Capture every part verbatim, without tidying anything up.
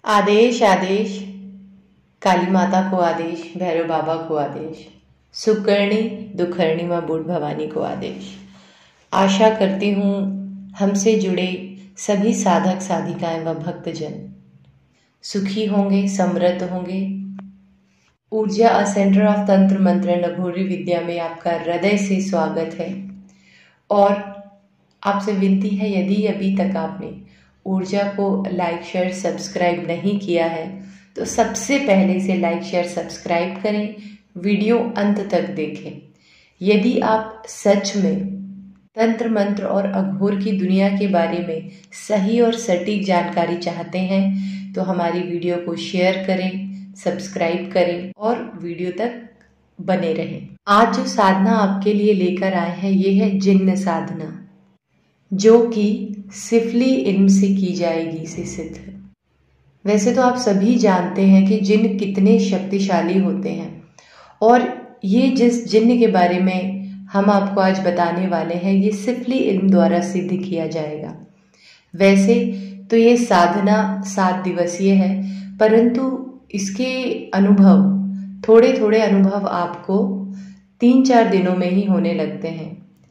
आदेश आदेश, काली माता को आदेश, भैरव बाबा को आदेश, सुकर्णी दुखर्णी माँ बूढ़ भवानी को आदेश। आशा करती हूँ हमसे जुड़े सभी साधक साधिकाएं व भक्तजन सुखी होंगे, समृद्ध होंगे। ऊर्जा अ सेंटर ऑफ तंत्र मंत्र एंड अघोरी विद्या में आपका हृदय से स्वागत है। और आपसे विनती है, यदि अभी तक आपने ऊर्जा को लाइक शेयर सब्सक्राइब नहीं किया है तो सबसे पहले से लाइक शेयर सब्सक्राइब करें, वीडियो अंत तक देखें। यदि आप सच में तंत्र मंत्र और अघोर की दुनिया के बारे में सही और सटीक जानकारी चाहते हैं तो हमारी वीडियो को शेयर करें, सब्सक्राइब करें और वीडियो तक बने रहें। आज जो साधना आपके लिए लेकर आए हैं ये है जिन्न साधना, जो कि सिफली इल्म से की जाएगी इसे सिद्ध। वैसे तो आप सभी जानते हैं कि जिन्न कितने शक्तिशाली होते हैं, और ये जिस जिन्न के बारे में हम आपको आज बताने वाले हैं ये सिफली इल्म द्वारा सिद्ध किया जाएगा। वैसे तो ये साधना सात दिवसीय है, परंतु इसके अनुभव थोड़े थोड़े अनुभव आपको तीन चार दिनों में ही होने लगते हैं।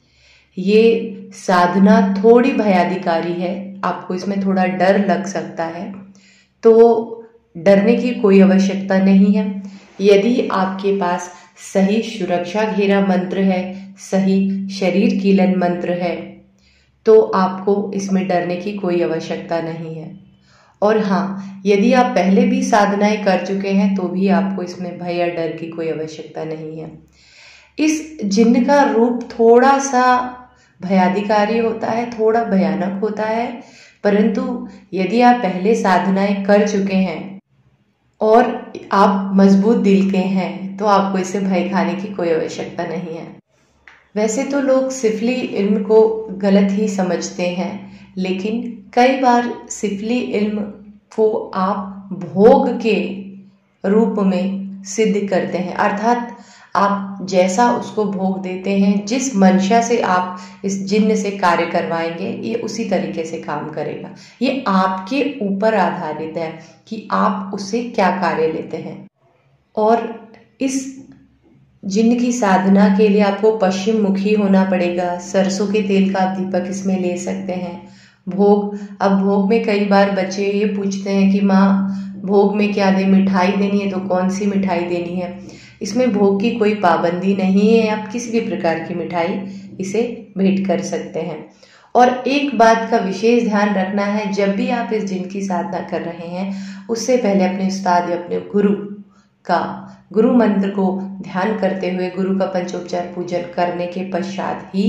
ये साधना थोड़ी भयादिकारी है, आपको इसमें थोड़ा डर लग सकता है, तो डरने की कोई आवश्यकता नहीं है। यदि आपके पास सही सुरक्षा घेरा मंत्र है, सही शरीर कीलन मंत्र है, तो आपको इसमें डरने की कोई आवश्यकता नहीं है। और हाँ, यदि आप पहले भी साधनाएं कर चुके हैं तो भी आपको इसमें भय या डर की कोई आवश्यकता नहीं है। इस जिन्न का रूप थोड़ा सा भयादिकारी होता है, थोड़ा भयानक होता है, परंतु यदि आप पहले साधनाएं कर चुके हैं और आप मजबूत दिल के हैं तो आपको इसे भय खाने की कोई आवश्यकता नहीं है। वैसे तो लोग सिफली इल्म को गलत ही समझते हैं, लेकिन कई बार सिफली इल्म को आप भोग के रूप में सिद्ध करते हैं, अर्थात आप जैसा उसको भोग देते हैं, जिस मंशा से आप इस जिन्न से कार्य करवाएंगे ये उसी तरीके से काम करेगा। ये आपके ऊपर आधारित है कि आप उससे क्या कार्य लेते हैं। और इस जिन्न की साधना के लिए आपको पश्चिम मुखी होना पड़ेगा। सरसों के तेल का आप दीपक इसमें ले सकते हैं। भोग, अब भोग में कई बार बच्चे ये पूछते हैं कि माँ भोग में क्या दें, मिठाई देनी है तो कौन सी मिठाई देनी है। इसमें भोग की कोई पाबंदी नहीं है, आप किसी भी प्रकार की मिठाई इसे भेंट कर सकते हैं। और एक बात का विशेष ध्यान रखना है, जब भी आप इस जिन्न की साधना कर रहे हैं उससे पहले अपने उस्ताद या अपने गुरु का गुरु मंत्र को ध्यान करते हुए गुरु का पंचोपचार पूजन करने के पश्चात ही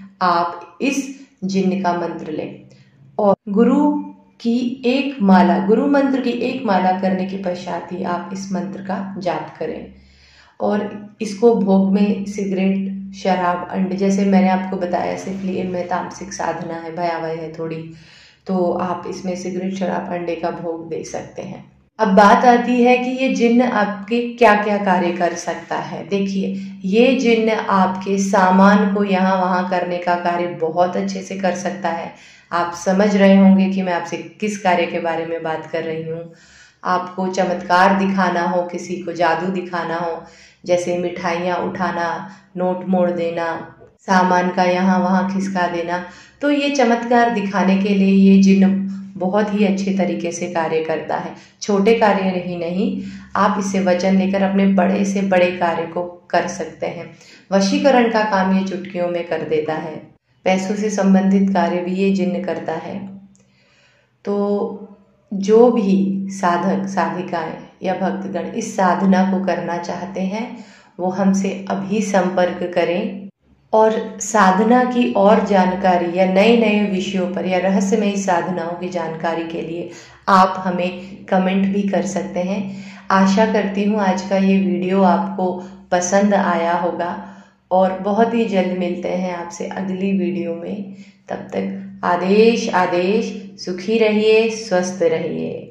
आप इस जिन्न का मंत्र लें। और गुरु की एक माला, गुरु मंत्र की एक माला करने के पश्चात ही आप इस मंत्र का जाप करें। और इसको भोग में सिगरेट, शराब, अंडे, जैसे मैंने आपको बताया सिफली इल्म में तामसिक साधना है, भयावह है थोड़ी, तो आप इसमें सिगरेट, शराब, अंडे का भोग दे सकते हैं। अब बात आती है कि ये जिन्न आपके क्या क्या कार्य कर सकता है। देखिए, ये जिन्न आपके सामान को यहाँ वहाँ करने का कार्य बहुत अच्छे से कर सकता है। आप समझ रहे होंगे कि मैं आपसे किस कार्य के बारे में बात कर रही हूँ। आपको चमत्कार दिखाना हो, किसी को जादू दिखाना हो, जैसे मिठाइयाँ उठाना, नोट मोड़ देना, सामान का यहाँ वहाँ खिसका देना, तो ये चमत्कार दिखाने के लिए ये जिन्न बहुत ही अच्छे तरीके से कार्य करता है। छोटे कार्य ही नहीं, आप इससे वचन लेकर अपने बड़े से बड़े कार्य को कर सकते हैं। वशीकरण का काम ये चुटकियों में कर देता है। पैसों से संबंधित कार्य भी ये जिन्न करता है। तो जो भी साधक साधिकाएं या भक्तगण इस साधना को करना चाहते हैं वो हमसे अभी संपर्क करें। और साधना की और जानकारी या नए नए विषयों पर या रहस्यमयी साधनाओं की जानकारी के लिए आप हमें कमेंट भी कर सकते हैं। आशा करती हूँ आज का ये वीडियो आपको पसंद आया होगा, और बहुत ही जल्द मिलते हैं आपसे अगली वीडियो में। तब तक आदेश आदेश, सुखी रहिए, स्वस्थ रहिए।